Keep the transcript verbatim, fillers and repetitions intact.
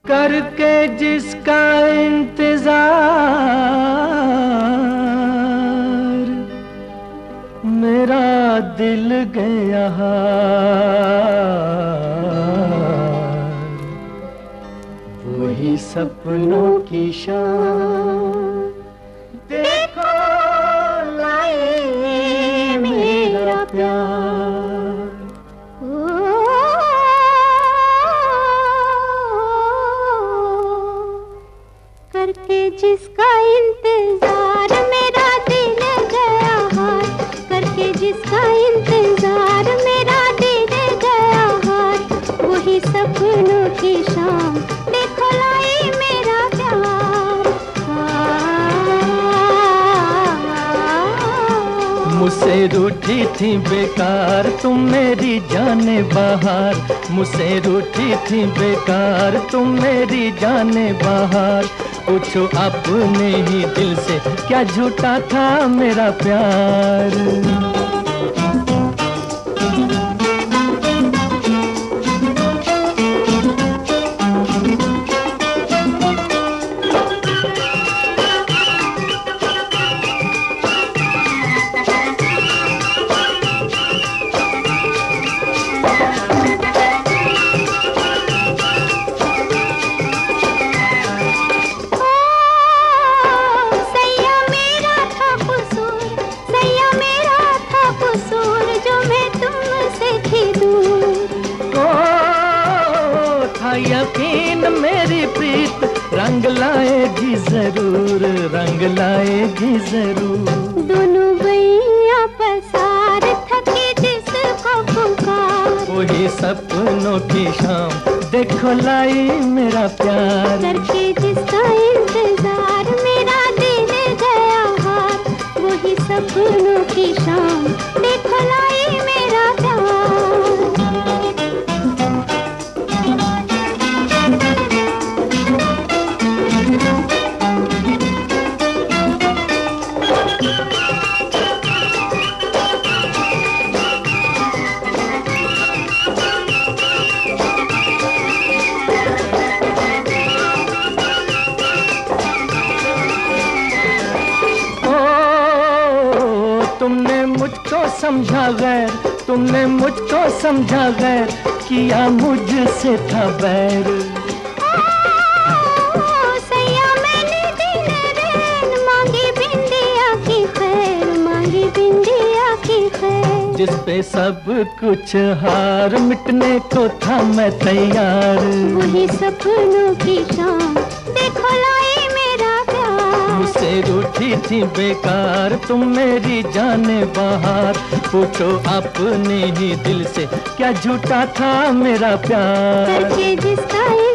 करके जिसका इंतजार मेरा दिल गया हार, वही सपनों की शान देखो लाए मेरा प्यार। करके जिसका इंतजार मेरा दिल गया हार, करके जिसका इंतजार मेरा दिल गया हार, वही सपनों की शाम देखो लाई मेरा प्यार। मुझसे रूठी थी बेकार तुम मेरी जाने बहार, मुझसे रूठी थी बेकार तुम मेरी जाने बहार। पूछो अपने ही दिल से क्या झूठा था मेरा प्यार। यकीन मेरी प्रीत रंग लाएगी जरूर, रंग लाएगी जरूर। दोनों भैया पसार थके जिसको पुकार, वही सपनों की शाम देखो लाई मेरा प्यार। करके जिसका इंतजार मेरा दिल गया हार, वही सपनों की शाम देखो लाई मेरा प्यार। तुमने मुझको समझा गैर, तुमने मुझको समझा गैर, किया मुझसे था बैर। सैया मैंने दिन रैन मांगी बिंदिया की खैर, मांगी बिंदिया की खैर। जिस पे सब कुछ हार मिटने को था मैं तैयार, वही सपनों की शाम देखो लाई मेरा प्यार। मुझसे रूठी थी बेकार तुम मेरी जाने बहार। पूछो अपने ही दिल से क्या झूठा था मेरा प्यार। करके जिसका